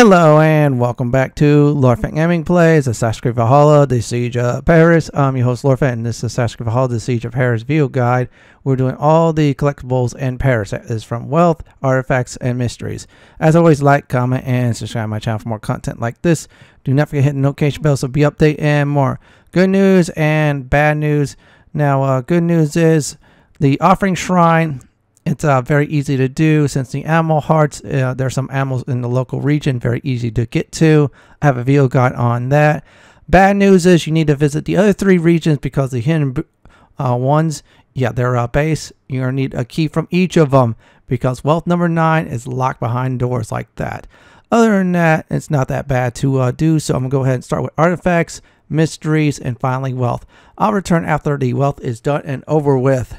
Hello and welcome back to Lorfang Gaming Plays Assassin's Creed Valhalla, The Siege of Paris. I'm your host Lorfang, and this is Assassin's Creed Valhalla, The Siege of Paris video guide. We're doing all the collectibles in Paris. That is from wealth, artifacts, and mysteries. As always, like, comment, and subscribe to my channel for more content like this. Do not forget to hit the notification bell so be updated and more. Good news and bad news. Now, good news is the offering shrine. It's very easy to do since the animal hearts, there's some animals in the local region, very easy to get to. I have a video guide on that. Bad news is you need to visit the other three regions because the hidden ones, they're base. You're going to need a key from each of them because wealth number 9 is locked behind doors like that. Other than that, it's not that bad to do, so I'm going to go ahead and start with artifacts, mysteries, and finally wealth. I'll return after the wealth is done and over with.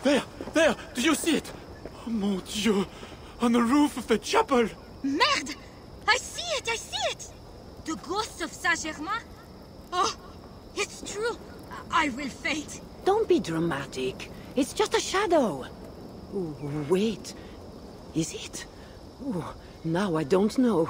There! Do you see it? Oh, mon Dieu! On the roof of the chapel! Merde! I see it! The ghost of Saint-Germain? Oh, it's true. I will fade. Don't be dramatic. It's just a shadow. Ooh, wait. Is it? Ooh, now I don't know.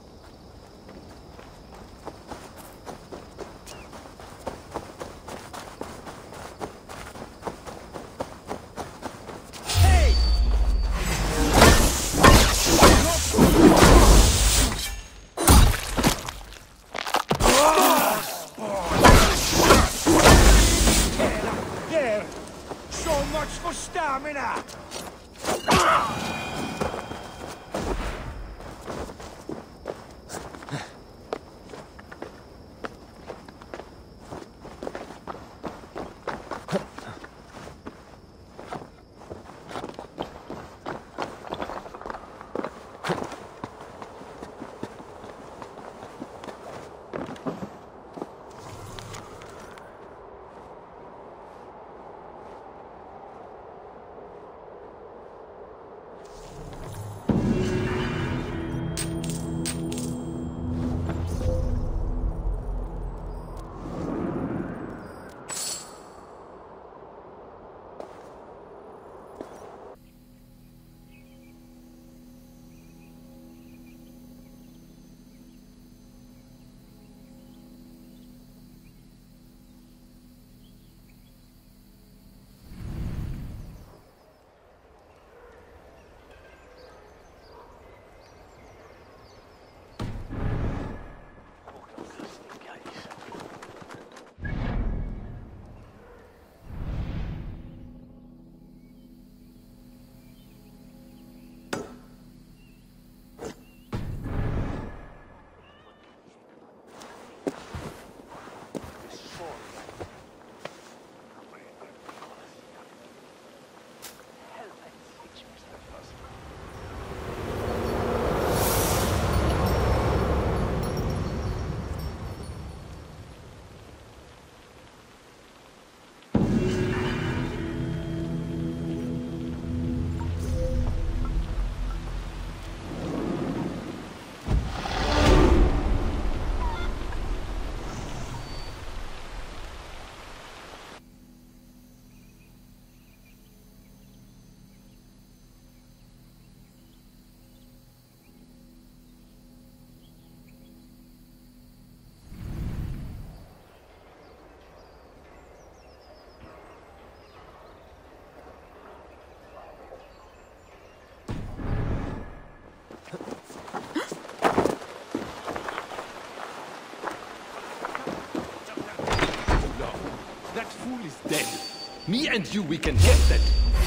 Dead. Me and you, we can get that.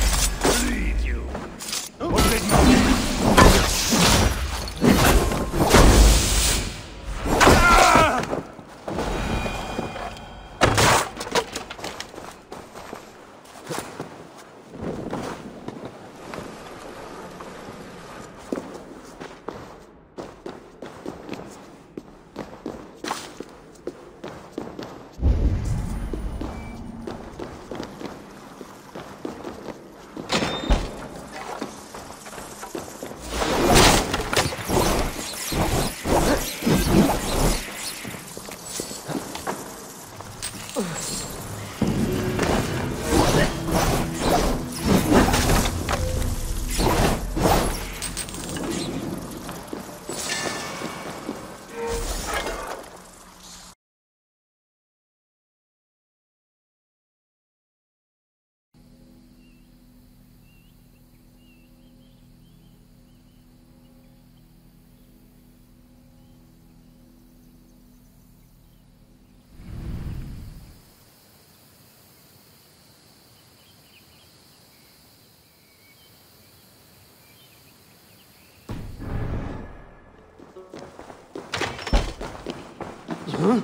Lead you. Huh?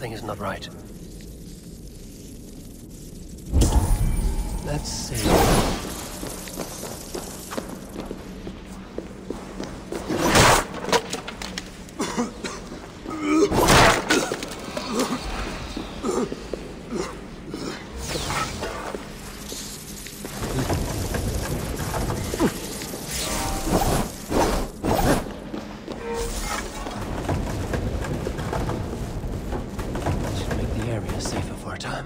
Something is not right. Let's see. Should make the area safer for a time.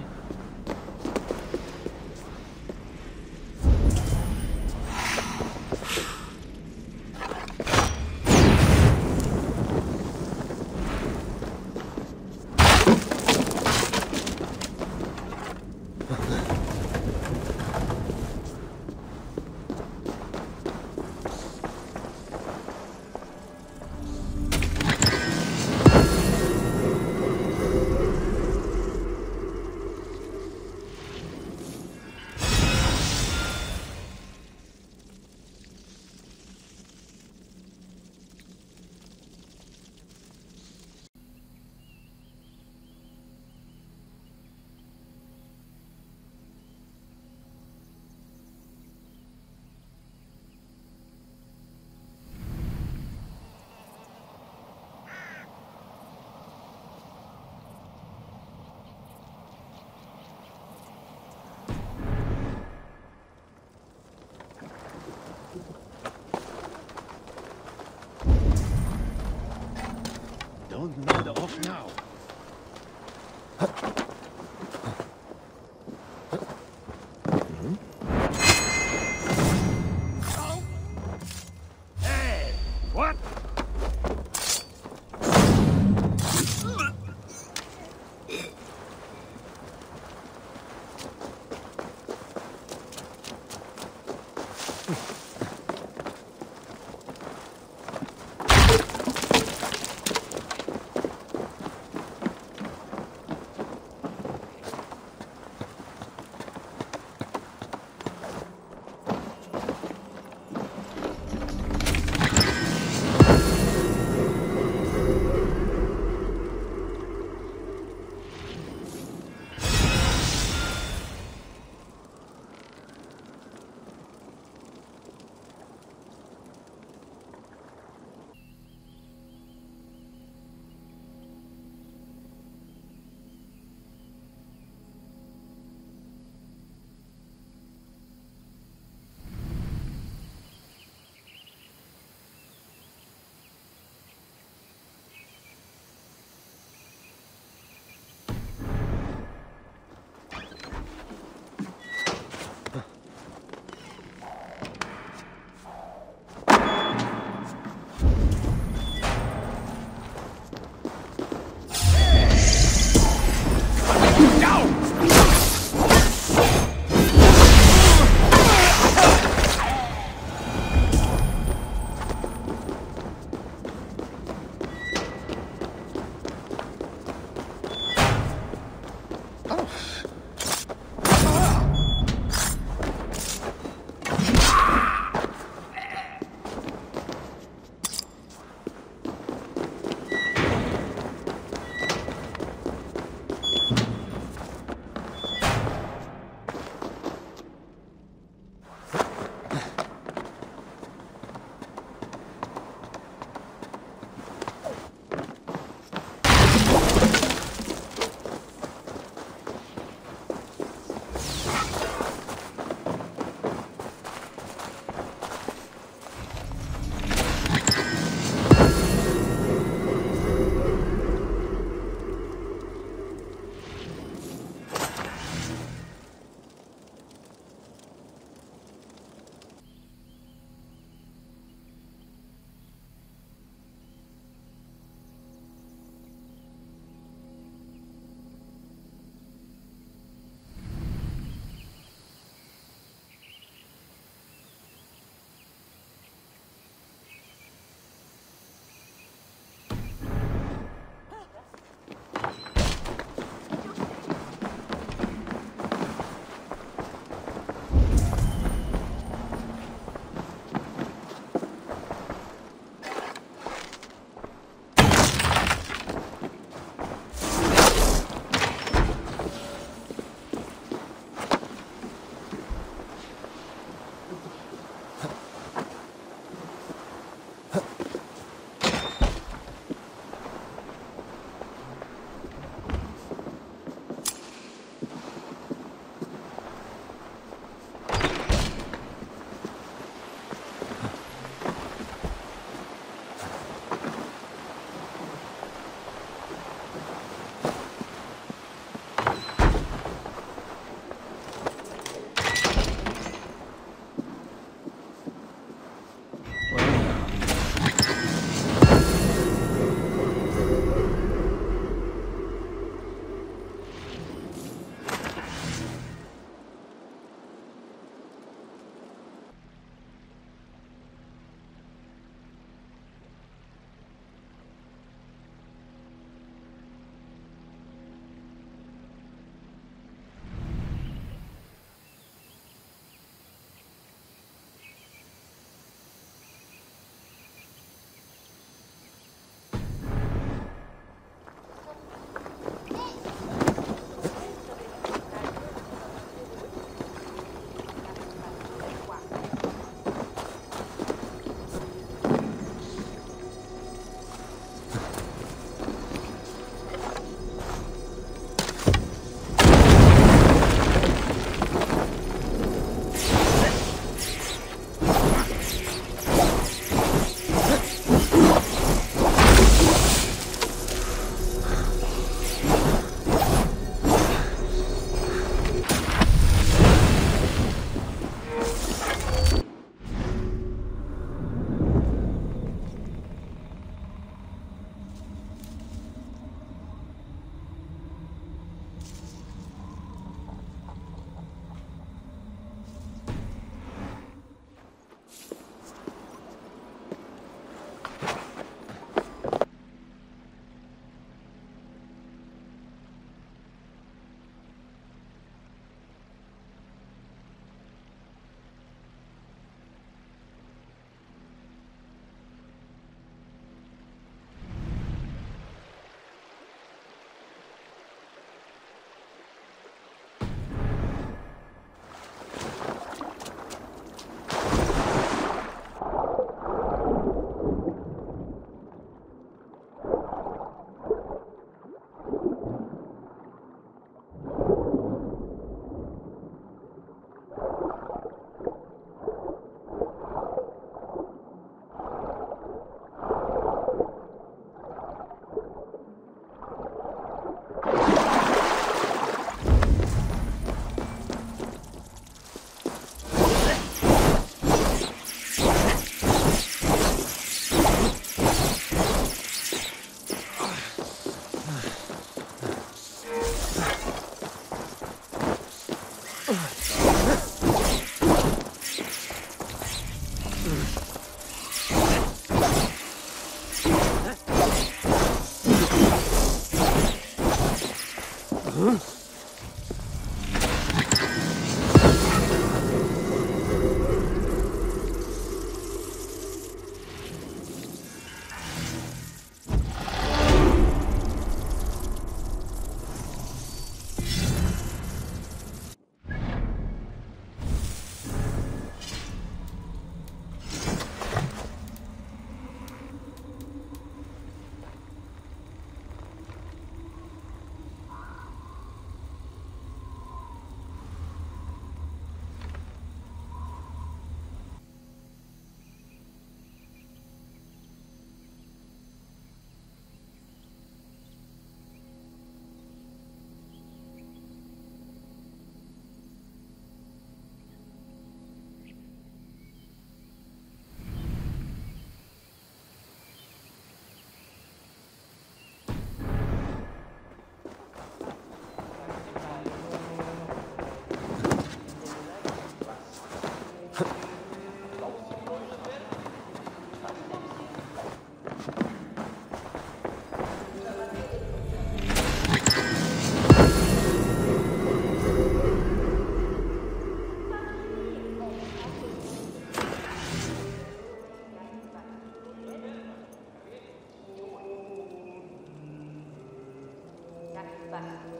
Don't nod off now. Hey, what?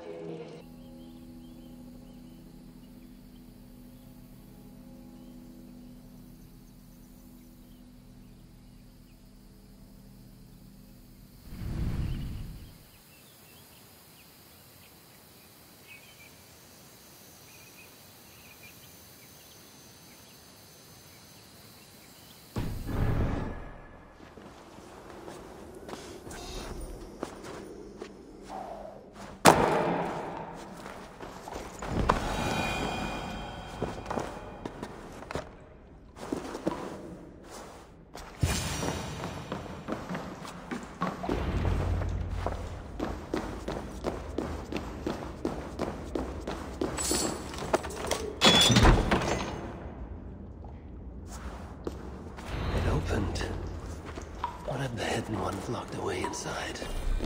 It opened. One of the hidden ones locked away inside.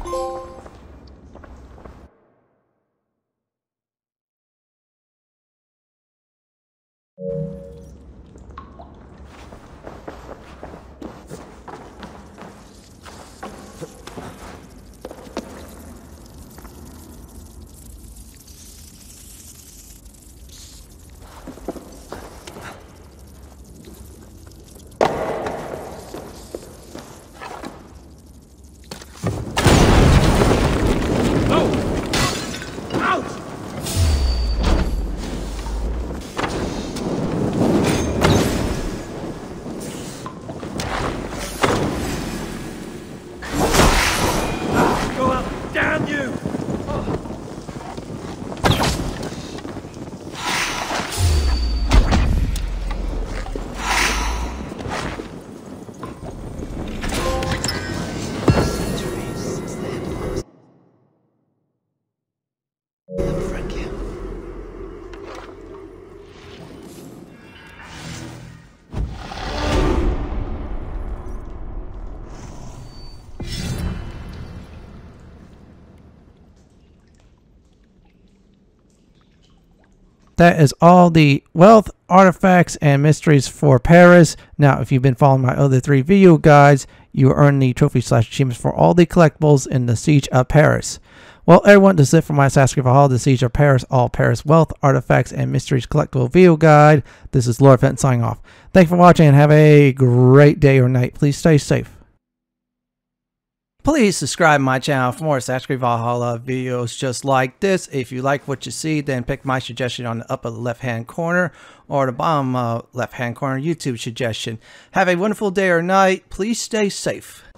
That is all the wealth, artifacts, and mysteries for Paris. Now, if you've been following my other 3 video guides, you earn the trophy/achievements for all the collectibles in the Siege of Paris. Well, everyone, this is it for my Assassin's Creed Valhalla, the Siege of Paris, all Paris wealth, artifacts, and mysteries collectible video guide. This is Lord Fenton signing off. Thanks for watching and have a great day or night. Please stay safe. Please subscribe to my channel for more Assassin's Creed Valhalla videos just like this. If you like what you see, then pick my suggestion on the upper left hand corner or the bottom left hand corner YouTube suggestion. Have a wonderful day or night. Please stay safe.